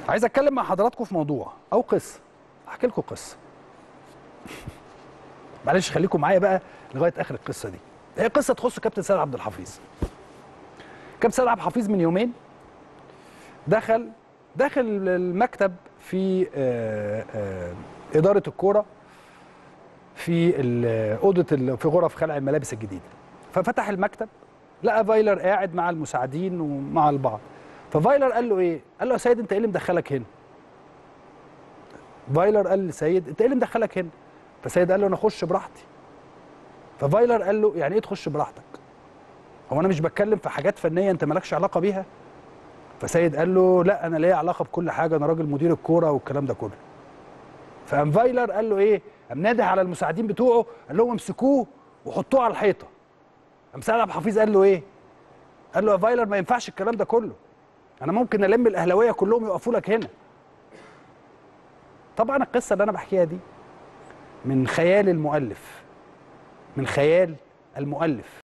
عايز اتكلم مع حضراتكم في موضوع او قصه. احكي لكم قصه. معلش خليكم معايا بقى لغايه اخر القصه دي. هي قصه تخص كابتن سيد عبد الحفيظ. كابتن سيد عبد الحفيظ من يومين دخل المكتب في اداره الكوره في اوضه في غرف خلع الملابس الجديده. ففتح المكتب لقى فايلر قاعد مع المساعدين ومع البعض. ففايلر قال له ايه؟ قال له يا سيد انت ايه اللي مدخلك هنا؟ فايلر قال لسيد انت ايه اللي مدخلك هنا؟ فسيد قال له انا اخش براحتي. ففايلر قال له يعني ايه تخش براحتك؟ هو انا مش بتكلم في حاجات فنيه انت مالكش علاقه بيها؟ فسيد قال له لا انا ليا علاقه بكل حاجه، انا راجل مدير الكوره والكلام ده كله. فقام فايلر قال له ايه؟ قام نادى على المساعدين بتوعه قال لهم امسكوه وحطوه على الحيطه. قام سيد عبد الحفيظ قال له ايه؟ قال له يا فايلر ما ينفعش الكلام ده كله. انا ممكن الم الاهلاويه كلهم يقفوا لك هنا. طبعا القصه اللي انا بحكيها دي من خيال المؤلف.